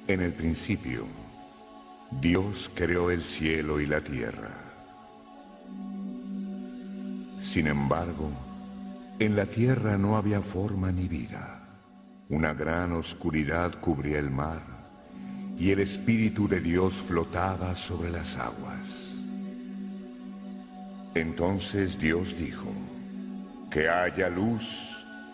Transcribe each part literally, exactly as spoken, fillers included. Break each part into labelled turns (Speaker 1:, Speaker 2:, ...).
Speaker 1: En el principio, Dios creó el cielo y la tierra. Sin embargo, en la tierra no había forma ni vida. Una gran oscuridad cubría el mar, y el Espíritu de Dios flotaba sobre las aguas. Entonces Dios dijo, que haya luz.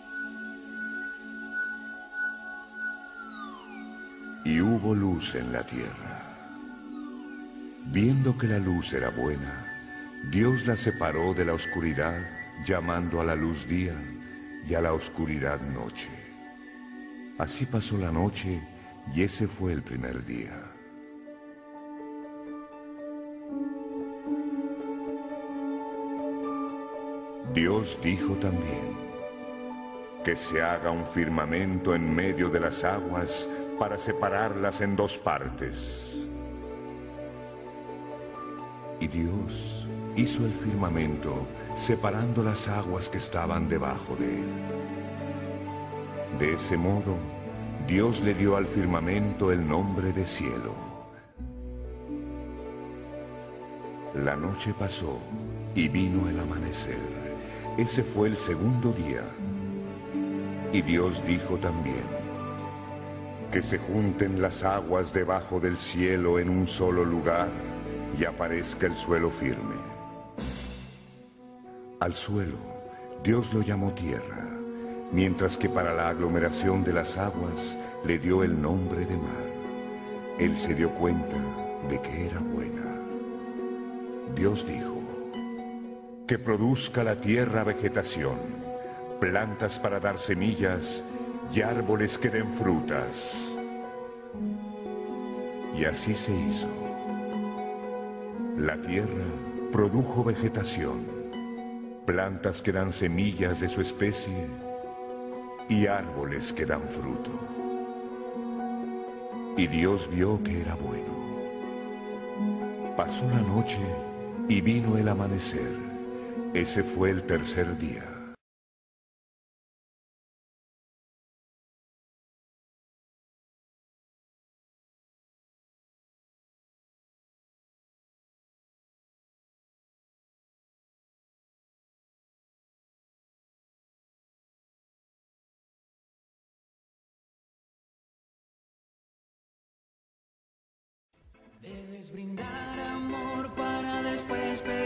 Speaker 1: Y hubo luz en la tierra. Viendo que la luz era buena, Dios la separó de la oscuridad, llamando a la luz día y a la oscuridad noche. Así pasó la noche y ese fue el primer día. Dios dijo también, que se haga un firmamento en medio de las aguas para separarlas en dos partes. Y Dios hizo el firmamento separando las aguas que estaban debajo de él. De ese modo, Dios le dio al firmamento el nombre de cielo. La noche pasó y vino el amanecer. Ese fue el segundo día. Y Dios dijo también, que se junten las aguas debajo del cielo en un solo lugar y aparezca el suelo firme. Al suelo, Dios lo llamó tierra, mientras que para la aglomeración de las aguas le dio el nombre de mar. Él se dio cuenta de que era buena. Dios dijo, que produzca la tierra vegetación, plantas para dar semillas y árboles que den frutas. Y así se hizo. La tierra produjo vegetación, plantas que dan semillas de su especie y árboles que dan fruto. Y Dios vio que era bueno. Pasó la noche y vino el amanecer. Ese fue el tercer día.
Speaker 2: Debes brindar amor para después pedir.